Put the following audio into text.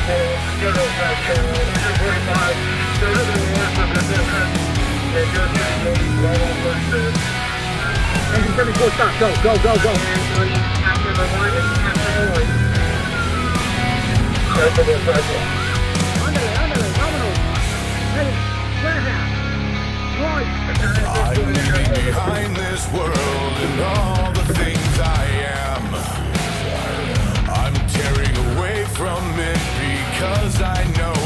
Engine 74, stop, go, go, go, go. Ándale, vámonos. Hey, I'm leaving behind this world and all the things I am. I'm tearing away from it because I know